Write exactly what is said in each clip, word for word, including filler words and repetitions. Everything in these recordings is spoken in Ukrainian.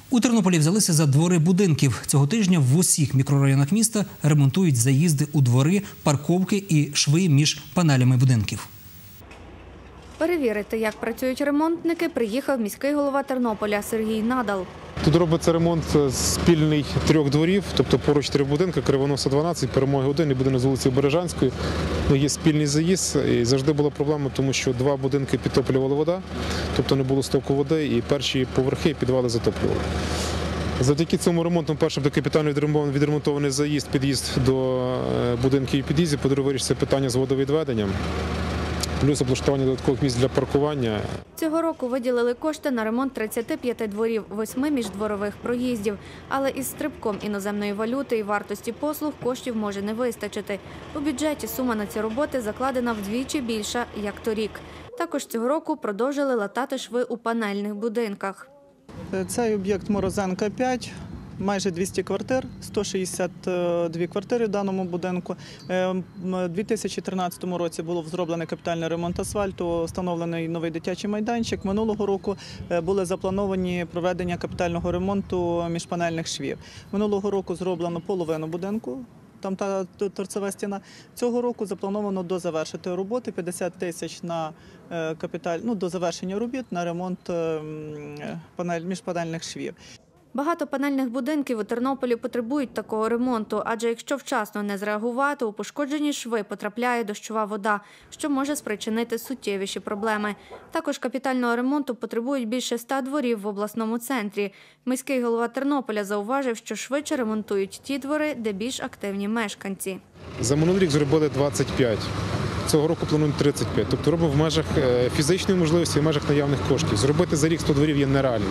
У Тернополі взялися за двори будинків. Цього тижня в усіх мікрорайонах міста ремонтують заїзди у двори, парковки і шви між панелями будинків. Перевірити, як працюють ремонтники, приїхав міський голова Тернополя Сергій Надал. Тут робиться ремонт спільний трьох дворів, тобто поруч три будинки, Кривоноса дванадцять, Перемоги один і будинок з вулиці Бережанської. Є спільний заїзд і завжди була проблема, тому що два будинки підтоплювала вода, тобто не було стоку води і перші поверхи підвали затоплювали. Завдяки цьому ремонту, першим до капітально відремонтований заїзд, під'їзд до будинків і під'їздів, по-друге, вирішиться питання з водовідведенням. Плюс облаштування додаткових місць для паркування. Цього року виділили кошти на ремонт тридцяти п'яти дворів, восьми міждворових проїздів. Але із стрибком іноземної валюти і вартості послуг коштів може не вистачити. У бюджеті сума на ці роботи закладена вдвічі більша, як торік. Також цього року продовжили латати шви у панельних будинках. Цей об'єкт Морозенка п'ять. Майже двісті квартир, сто шістдесят дві квартири в даному будинку. У дві тисячі тринадцятому році було зроблений капітальний ремонт асфальту, встановлений новий дитячий майданчик. Минулого року були заплановані проведення капітального ремонту міжпанельних швів. Минулого року зроблено половину будинку, там та торцева стіна. Цього року заплановано дозавершити роботи, п'ятдесят тисяч на капіталь, ну, до завершення робіт на ремонт панель, міжпанельних швів. Багато панельних будинків у Тернополі потребують такого ремонту, адже якщо вчасно не зреагувати, у пошкоджені шви потрапляє дощова вода, що може спричинити суттєвіші проблеми. Також капітального ремонту потребують більше ста дворів в обласному центрі. Міський голова Тернополя зауважив, що швидше ремонтують ті двори, де більш активні мешканці. За минулий рік зробили двадцять п'ять. Цього року планують тридцять п'ять. Тобто робимо в межах фізичної можливості, в межах наявних коштів. Зробити за рік сто дворів є нереально.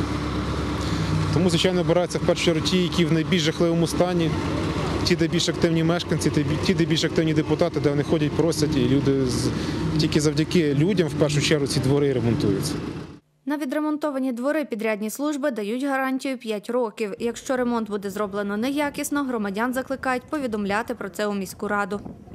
Тому, звичайно, обираються в першу чергу ті, які в найбільш жахливому стані, ті, де більш активні мешканці, ті, де більш активні депутати, де вони ходять, просять, і люди тільки завдяки людям в першу чергу ці двори ремонтуються. На відремонтовані двори підрядні служби дають гарантію п'ять років. Якщо ремонт буде зроблено неякісно, громадян закликають повідомляти про це у міську раду.